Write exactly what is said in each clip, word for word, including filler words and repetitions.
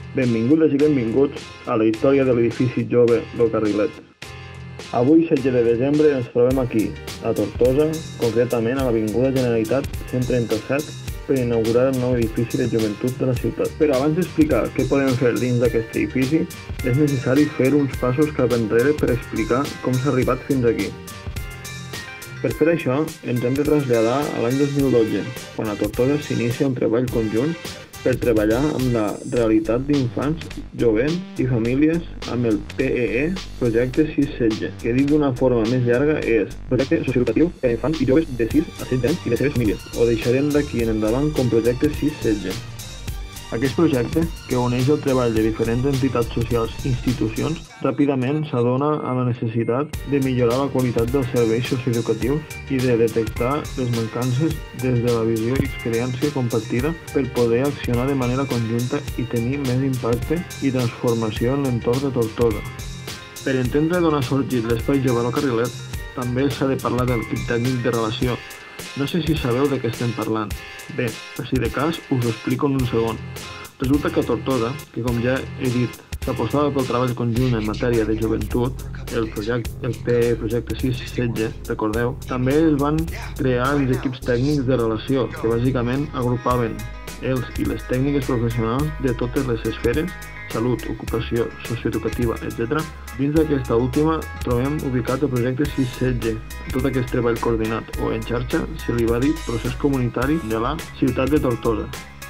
Benvingudes i benvinguts a la història de l'edifici jove Lo Carrilet. Avui, setze de desembre, ens trobem aquí, a Tortosa, concretament a l'Avinguda Generalitat cent trenta-set, per inaugurar el nou edifici de joventut de la ciutat. Però abans d'explicar què podem fer dins d'aquest edifici, és necessari fer uns passos cap enrere per explicar com s'ha arribat fins aquí. Per fer això, ens hem de traslladar a l'any dos mil dotze, quan a Tortosa s'inicia un treball conjunt per treballar amb la realitat d'infants, jovents i famílies amb el P E E, Projecte sis setze, que dit d'una forma més llarga és Projecte Socioeducatiu per a Infants i Joves de sis a setze anys i les seves famílies. Ho deixarem d'aquí en endavant com Projecte sis setze. Aquest projecte, que uneix el treball de diferents entitats socials i institucions, ràpidament s'adona a la necessitat de millorar la qualitat dels serveis socioeducatius i de detectar les mancances des de la visió i experiència compartida per poder accionar de manera conjunta i tenir més impacte i transformació en l'entorn de Tortosa. Per entendre d'on ha sorgit l'espai jove Lo Carrilet, també s'ha de parlar del equip tècnic de relació. No sé si sabeu de què estem parlant. Bé, per si de cas, us ho explico en un segon. Resulta que a Tortosa, que com ja he dit, s'apostava pel treball conjunt en matèria de joventut, el, projecte, el P E E Projecte sis setze, recordeu, també es van crear els equips tècnics de relació, que bàsicament agrupaven els i les tècniques professionals de totes les esferes, salut, ocupació, socioeducativa, etcètera. Dins d'aquesta última trobem ubicat el projecte sis setze. Tot aquest treball coordinat o en xarxa se li va dir procés comunitari de la ciutat de Tortosa.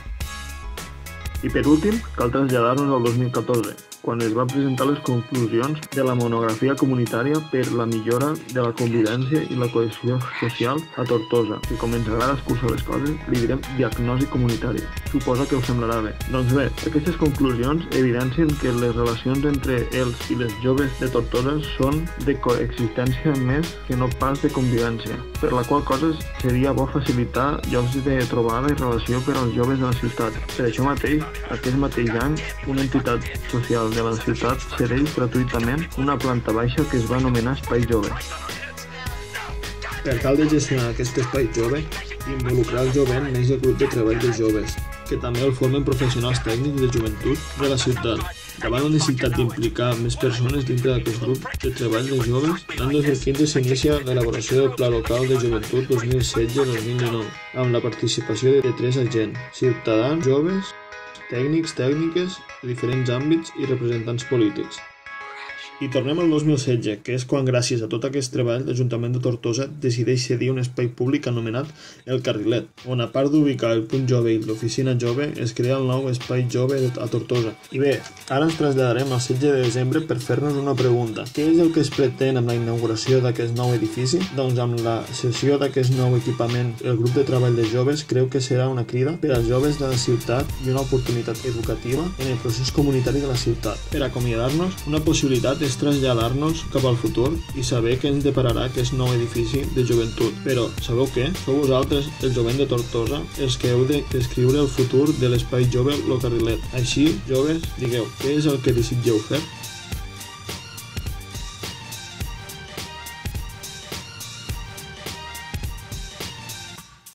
I per últim, cal traslladar-nos al dos mil catorze, quan es va presentar les conclusions de la monografia comunitària per la millora de la convivència i la cohesió social a Tortosa, que com ens agrada escurçar les coses, li direm diagnosi comunitària. Suposa que us semblarà bé. Doncs bé, aquestes conclusions evidencien que les relacions entre els i les joves de Tortosa són de coexistència més que no pas de convivència, per la qual cosa seria bo facilitar llocs de trobada i relació per als joves de la ciutat. Per això mateix, aquest mateix any, una entitat social de la ciutat cedeix gratuïtament una planta baixa que es va anomenar Espai Jove. Per tal de gestionar aquest espai jove, involucrar el jovent neix el grup de treball de joves, que també el formen professionals tècnics de joventut de la ciutat. Davant la necessitat d'implicar més persones dintre d'aquest grup de treball de joves, l'any dos mil quinze s'inicia l'elaboració del Pla Local de Joventut dos mil setze dos mil dinou, amb la participació de tres agents, ciutadans, joves, tècnics, tècniques de diferents àmbits i representants polítics. I tornem al dos mil setze, que és quan, gràcies a tot aquest treball, l'Ajuntament de Tortosa decideix cedir un espai públic anomenat El Carrilet, on a part d'ubicar el punt jove i l'oficina jove, es crea el nou espai jove a Tortosa. I bé, ara ens traslladarem al setze de desembre per fer-nos una pregunta. Què és el que es pretén amb la inauguració d'aquest nou edifici? Doncs amb la cessió d'aquest nou equipament, el grup de treball de joves creu que serà una crida per als joves de la ciutat i una oportunitat educativa en el procés comunitari de la ciutat. Per acomiadar-nos, una possibilitat és traslladar-nos cap al futur i saber què ens depararà aquest nou edifici de joventut. Però, sabeu què? Sou vosaltres, el jovent de Tortosa, els que heu de descriure el futur de l'espai jove Lo Carrilet. Així, joves, digueu, què és el que desitgeu fer?